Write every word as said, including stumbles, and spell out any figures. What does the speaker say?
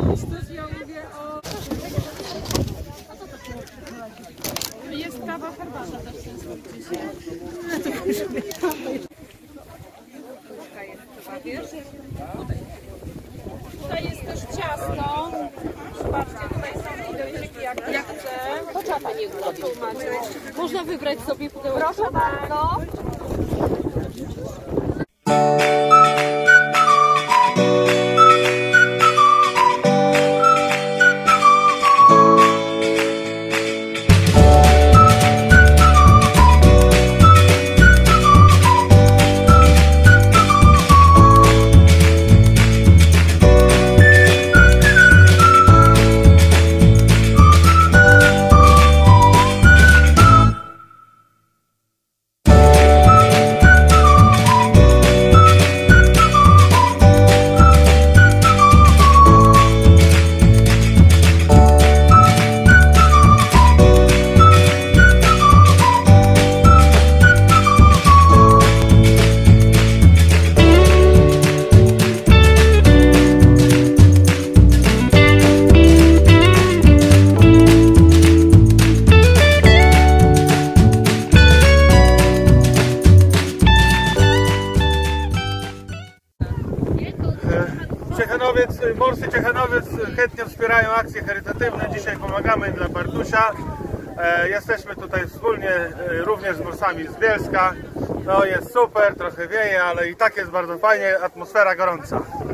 Ja mówię o... Jest kawa, herbata też często gdzieś. Tutaj jest chyba, wiesz? Tutaj jest też ciasto. Zobaczcie, tutaj są pudełki jak, jak chce. To trzeba Pani tłumaczyć. Można wybrać sobie pudełko. Proszę bardzo. Ciechanowiec, morscy Ciechanowiec chętnie wspierają akcje charytatywne. Dzisiaj pomagamy dla Bartusia. E, jesteśmy tutaj wspólnie e, również z morsami z Bielska. No jest super, trochę wieje, ale i tak jest bardzo fajnie, atmosfera gorąca.